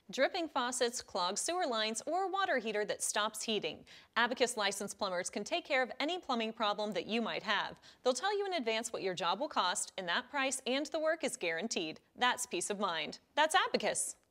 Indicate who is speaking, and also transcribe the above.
Speaker 1: Dripping faucets, clogged sewer lines, or water heater that stops heating. Abacus licensed plumbers can take care of any plumbing problem that you might have. They'll tell you in advance what your job will cost, and that price and the work is guaranteed. That's peace of mind. That's Abacus.